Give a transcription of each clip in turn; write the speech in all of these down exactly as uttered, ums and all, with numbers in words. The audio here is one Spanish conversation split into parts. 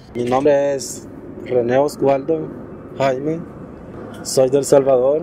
Mi nombre es René Oswaldo Jaime, soy de El Salvador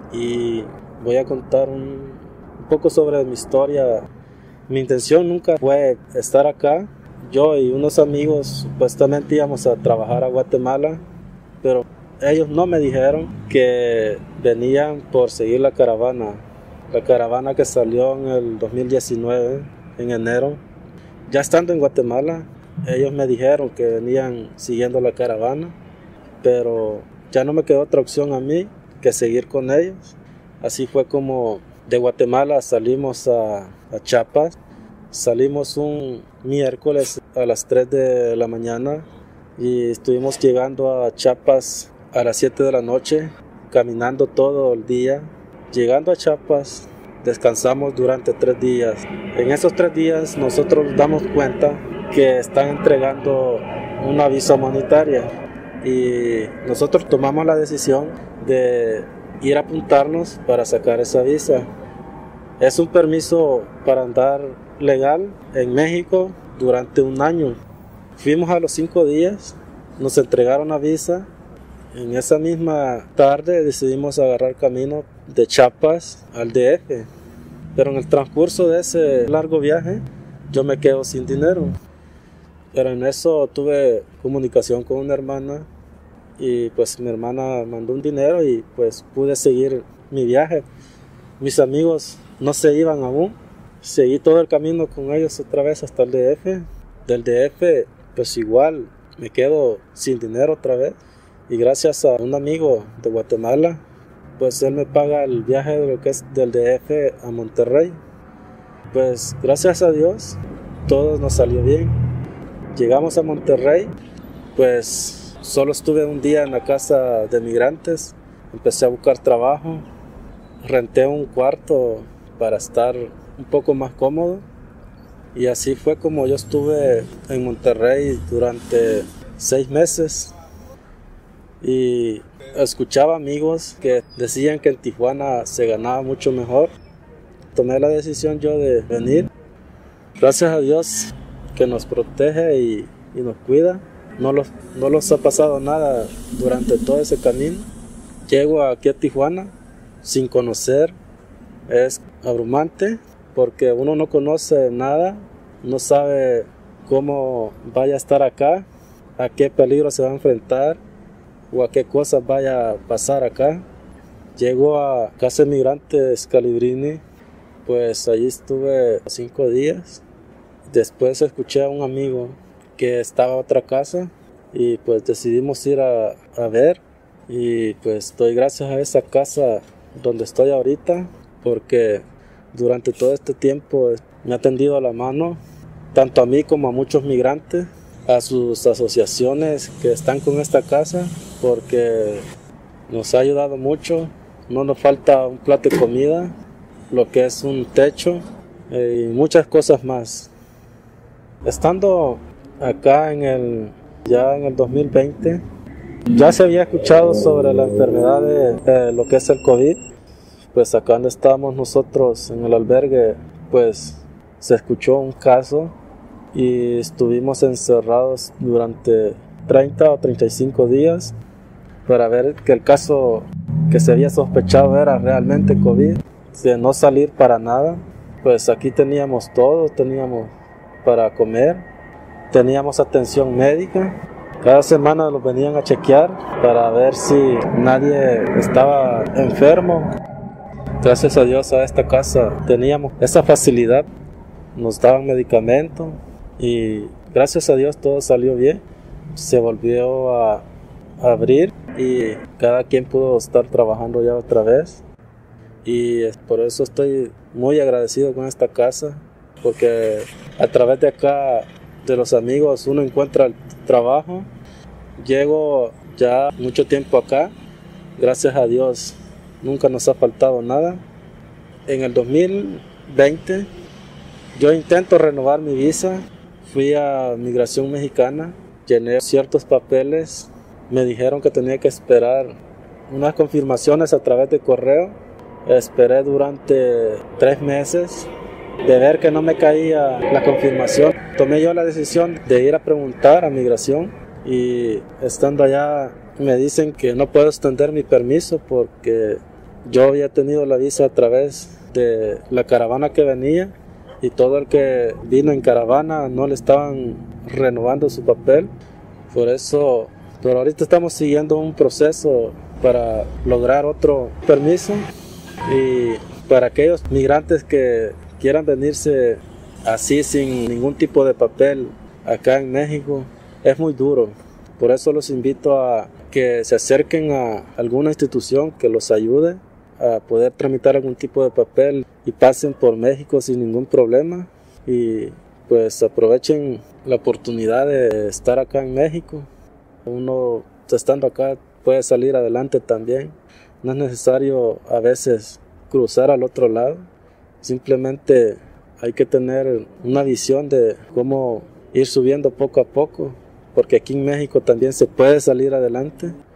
y voy a contar un, un poco sobre mi historia. Mi intención nunca fue estar acá. Yo y unos amigos supuestamente íbamos a trabajar a Guatemala, pero ellos no me dijeron que venían por seguir la caravana. La caravana que salió en el dos mil diecinueve, en enero. Ya estando en Guatemala, ellos me dijeron que venían siguiendo la caravana, pero ya no me quedó otra opción a mí que seguir con ellos. Así fue como de Guatemala salimos a, a Chiapas. Salimos un miércoles a las tres de la mañana y estuvimos llegando a Chiapas a las siete de la noche, caminando todo el día. Llegando a Chiapas, descansamos durante tres días. En esos tres días nosotros nos damos cuenta que están entregando una visa humanitaria y nosotros tomamos la decisión de ir a apuntarnos para sacar esa visa. Es un permiso para andar legal en México durante un año. Fuimos a los cinco días, nos entregaron la visa. En esa misma tarde decidimos agarrar camino de Chiapas al D F. Pero en el transcurso de ese largo viaje, yo me quedo sin dinero. Pero en eso tuve comunicación con una hermana y pues mi hermana mandó un dinero y pues pude seguir mi viaje. Mis amigos no se iban aún. Seguí todo el camino con ellos otra vez hasta el D F. Del D F pues igual me quedo sin dinero otra vez. Y gracias a un amigo de Guatemala, pues él me paga el viaje de lo que es del D F a Monterrey. Pues gracias a Dios, todo nos salió bien. Llegamos a Monterrey, pues solo estuve un día en la casa de migrantes. Empecé a buscar trabajo, renté un cuarto para estar un poco más cómodo. Y así fue como yo estuve en Monterrey durante seis meses. Y escuchaba amigos que decían que en Tijuana se ganaba mucho mejor. Tomé la decisión yo de venir. Gracias a Dios que nos protege y, y nos cuida. No los, no los ha pasado nada durante todo ese camino. Llego aquí a Tijuana sin conocer. Es abrumante porque uno no conoce nada, no sabe cómo vaya a estar acá, a qué peligro se va a enfrentar o a qué cosas vaya a pasar acá. Llego a Casa de Migrantes Calibrini, pues allí estuve cinco días. Después escuché a un amigo que estaba en otra casa y pues decidimos ir a, a ver. Y pues doy gracias a esa casa donde estoy ahorita porque durante todo este tiempo me ha tendido la mano, tanto a mí como a muchos migrantes, a sus asociaciones que están con esta casa, porque nos ha ayudado mucho. No nos falta un plato de comida, lo que es un techo eh, y muchas cosas más. Estando acá en el, ya en el dos mil veinte, ya se había escuchado sobre la enfermedad de eh, lo que es el COVID. Pues acá donde estábamos nosotros en el albergue, pues se escuchó un caso y estuvimos encerrados durante treinta o treinta y cinco días para ver que el caso que se había sospechado era realmente COVID, de no salir para nada. Pues aquí teníamos todo, teníamos para comer, teníamos atención médica. Cada semana los venían a chequear para ver si nadie estaba enfermo. Gracias a Dios a esta casa teníamos esa facilidad, nos daban medicamentos y gracias a Dios todo salió bien. Se volvió a, a abrir y cada quien pudo estar trabajando ya otra vez. Y por eso estoy muy agradecido con esta casa, porque a través de acá, de los amigos, uno encuentra el trabajo. Llego ya mucho tiempo acá, gracias a Dios nunca nos ha faltado nada. En el dos mil veinte yo intento renovar mi visa, fui a Migración Mexicana, llené ciertos papeles, me dijeron que tenía que esperar unas confirmaciones a través de correo. Esperé durante tres meses. De ver que no me caía la confirmación, tomé yo la decisión de ir a preguntar a Migración y estando allá me dicen que no puedo extender mi permiso porque yo había tenido la visa a través de la caravana que venía y todo el que vino en caravana no le estaban renovando su papel. Por eso, pero ahorita estamos siguiendo un proceso para lograr otro permiso, y para aquellos migrantes que quieran venirse así sin ningún tipo de papel acá en México es muy duro. Por eso los invito a que se acerquen a alguna institución que los ayude a poder tramitar algún tipo de papel y pasen por México sin ningún problema, y pues aprovechen la oportunidad de estar acá en México. Uno estando acá puede salir adelante también. No es necesario a veces cruzar al otro lado, simplemente hay que tener una visión de cómo ir subiendo poco a poco, porque aquí en México también se puede salir adelante.